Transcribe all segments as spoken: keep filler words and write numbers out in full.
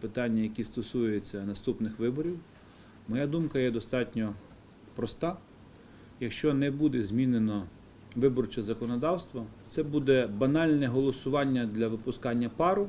питання, які стосуються наступних виборів. Моя думка є достатньо проста. Якщо не буде змінено виборче законодавство, це буде банальне голосування для випускання пару,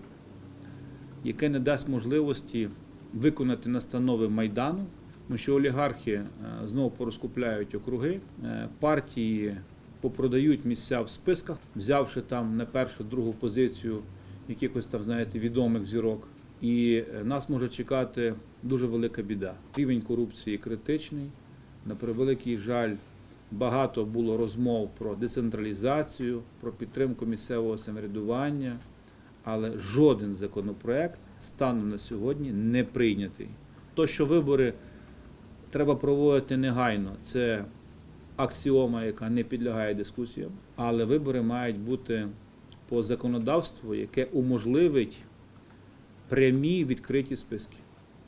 яке не дасть можливості виконати настанови Майдану, тому що олігархи знову порозкупляють округи, партії попродають місця в списках, взявши там на першу, другу позицію якихось там, знаєте, відомих зірок. І нас може чекати дуже велика біда. Рівень корупції критичний. На превеликий жаль, багато було розмов про децентралізацію, про підтримку місцевого самоврядування, але жоден законопроект станом на сьогодні не прийнятий. То, що вибори треба проводити негайно, це аксіома, яка не підлягає дискусіям, але вибори мають бути по законодавству, яке уможливить прямі відкриті списки,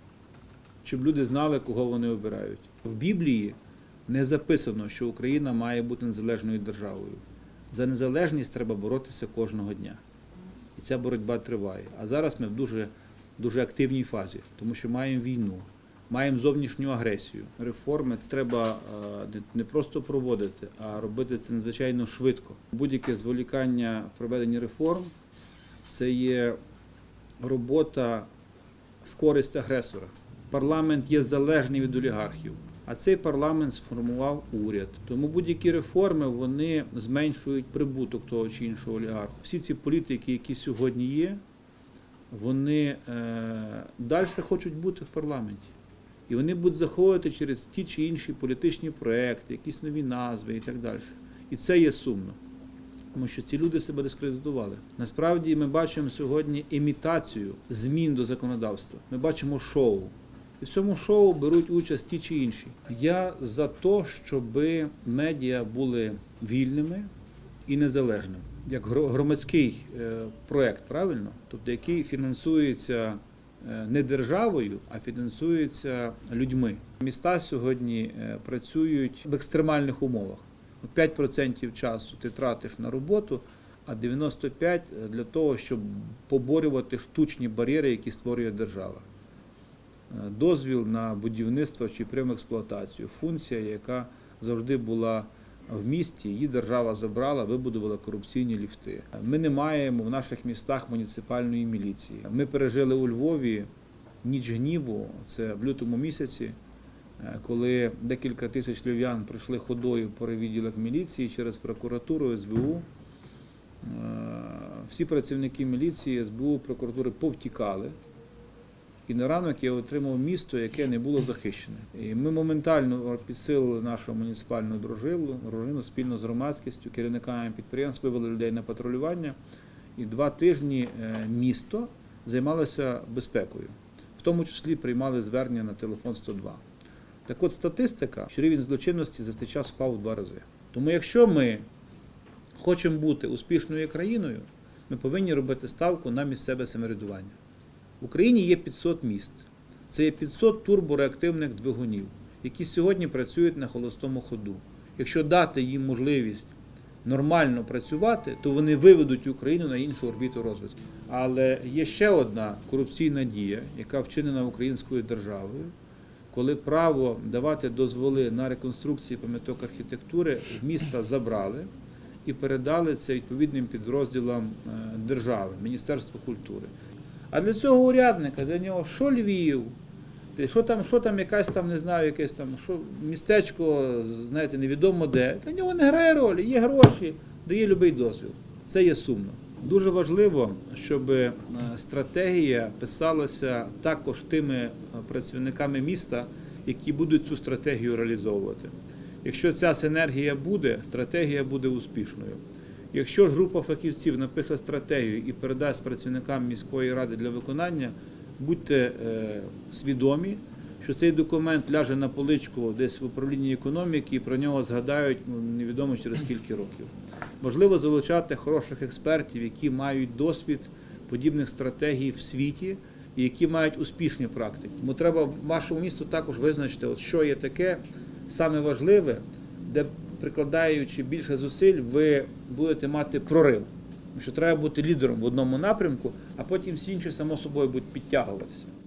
щоб люди знали, кого вони обирають. В Біблії не записано, що Україна має бути незалежною державою. За незалежність треба боротися кожного дня. І ця боротьба триває. А зараз ми в дуже, дуже активній фазі, тому що маємо війну, маємо зовнішню агресію. Реформи треба не просто проводити, а робити це надзвичайно швидко. Будь-яке зволікання в проведенні реформ – це є робота в користь агресора. Парламент є залежний від олігархів, а цей парламент сформував уряд. Тому будь-які реформи, вони зменшують прибуток того чи іншого олігарху. Всі ці політики, які сьогодні є, вони е, далі хочуть бути в парламенті. І вони будуть заходити через ті чи інші політичні проекти, якісь нові назви і так далі. І це є сумно. Тому що ці люди себе дискредитували. Насправді ми бачимо сьогодні імітацію змін до законодавства. Ми бачимо шоу. І в цьому шоу беруть участь ті чи інші. Я за те, щоб медіа були вільними і незалежними. Як громадський проєкт, правильно? Тобто, який фінансується не державою, а фінансується людьми. Міста сьогодні працюють в екстремальних умовах. п'ять відсотків часу ти тратиш на роботу, а дев'яносто п'ять відсотків для того, щоб поборювати штучні бар'єри, які створює держава. Дозвіл на будівництво чи пряму експлуатацію. Функція, яка завжди була в місті, її держава забрала, вибудувала корупційні ліфти. Ми не маємо в наших містах муніципальної міліції. Ми пережили у Львові ніч гніву, це в лютому місяці, коли декілька тисяч львів'ян прийшли ходою по відділах міліції через прокуратуру, ес бе у. Всі працівники міліції, ес бе у, прокуратури повтікали. І на ранок я отримав місто, яке не було захищене. І ми моментально підсилили нашу муніципальну дружину, дружину спільно з громадськістю, керівниками підприємств, вивели людей на патрулювання. І два тижні місто займалося безпекою. В тому числі приймали звернення на телефон сто два. Так от статистика, що рівень злочинності за цей час впав в два рази. Тому якщо ми хочемо бути успішною країною, ми повинні робити ставку на місцеве самоврядування. В Україні є п'ятсот міст. Це є п'ятсот турбореактивних двигунів, які сьогодні працюють на холостому ходу. Якщо дати їм можливість нормально працювати, то вони виведуть Україну на іншу орбіту розвитку. Але є ще одна корупційна дія, яка вчинена українською державою, коли право давати дозволи на реконструкцію пам'яток архітектури в міста забрали і передали це відповідним підрозділам держави, Міністерства культури. А для цього урядника, для нього що Львів, що там, що там якась там, не знаю, якесь там, що містечко, знаєте, невідомо де, для нього не грає ролі, є гроші, дає будь-який дозвіл. Це є сумно. Дуже важливо, щоб стратегія писалася також тими працівниками міста, які будуть цю стратегію реалізовувати. Якщо ця синергія буде, стратегія буде успішною. Якщо ж група фахівців напише стратегію і передасть працівникам міської ради для виконання, будьте е, свідомі, що цей документ ляже на поличку десь в управлінні економіки і про нього згадають ну, невідомо через скільки років. Важливо залучати хороших експертів, які мають досвід подібних стратегій в світі і які мають успішні практики. Тому треба вашому місту також визначити, от що є таке саме важливе, де прикладаючи більше зусиль, ви будете мати прорив. Тому що треба бути лідером в одному напрямку, а потім всі інші само собою будуть підтягуватися.